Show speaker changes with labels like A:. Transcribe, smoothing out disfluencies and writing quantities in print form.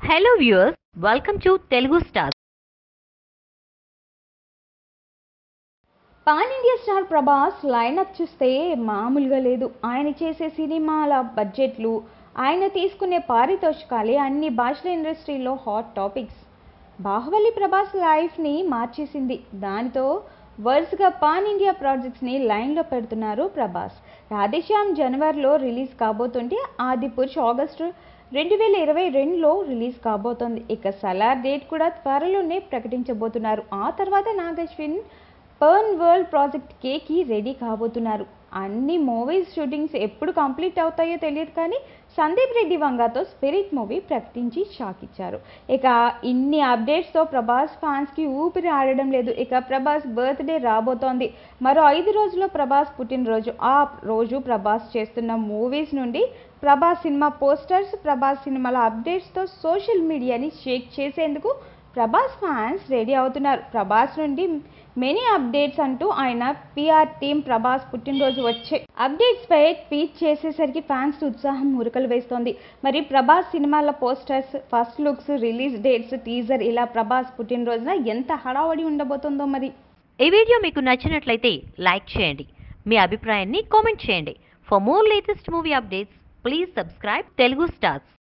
A: Hello viewers, welcome to Telugu Stars.
B: Pan India star Prabhas lineup చూస్తే మామూలుగా లేదు. ఆయన చేసే సినిమాల బడ్జెట్లు, ఆయన తీసుకునే పారితోషికాలే అన్ని భాషల ఇండస్ట్రీలో హాట్ టాపిక్స్. బాహుబలి ప్రభాస్ లైఫ్ని మార్చేసింది. దానితో వరుసగా పాన్ ఇండియా ప్రాజెక్ట్స్ని లైన్లో పెడుతున్నారు ప్రభాస్. రాధేశ్యామ్ జనవరిలో రిలీజ్ కాబోతుంటే ఆదిపురుష్ ఆగస్టు 2022లో రిలీజ్ కాబోతోంది. ఇక సలార్ డేట్ కూడా త్వరలోనే ప్రకటించబోతున్నారు. ఆ తర్వాత నాగశ్విన్ పర్న్ వరల్డ్ ప్రాజెక్ట్ కేకి రెడీ కాబోతున్నారు. అన్ని మూవీస్ షూటింగ్స్ ఎప్పుడు కంప్లీట్ అవుతాయో తెలియదు, కానీ సందీప్ రెడ్డి వంగతో స్పిరిట్ మూవీ ప్రకటించి షాక్ ఇచ్చారు. ఇక ఇన్ని అప్డేట్స్తో ప్రభాస్ ఫ్యాన్స్కి ఊపిరి ఆడడం లేదు. ఇక ప్రభాస్ బర్త్డే రాబోతోంది. మరో 5 రోజుల్లో ప్రభాస్ పుట్టినరోజు. ఆ రోజు ప్రభాస్ చేస్తున్న మూవీస్ నుండి ప్రభాస్ సినిమా పోస్టర్స్, ప్రభాస్ సినిమాల అప్డేట్స్తో సోషల్ మీడియాని షేక్ చేసేందుకు ప్రభాస్ ఫ్యాన్స్ రెడీ అవుతున్నారు. ప్రభాస్ నుండి మెనీ అప్డేట్స్ అంటూ ఆయన పిఆర్ టీమ్ ప్రభాస్ పుట్టినరోజు వచ్చే అప్డేట్స్ పై ట్వీట్ చేసేసరికి ఫ్యాన్స్ ఉత్సాహం ఉరకలు వేస్తోంది. మరి ప్రభాస్ సినిమాల posters, first looks, release dates, teaser ఇలా ప్రభాస్ పుట్టినరోజున ఎంత హడావడి ఉండబోతుందో మరి.
A: ఈ వీడియో మీకు నచ్చినట్లయితే లైక్ చేయండి. మీ అభిప్రాయాన్ని కామెంట్ చేయండి. For more latest movie updates, please subscribe Telugu stars.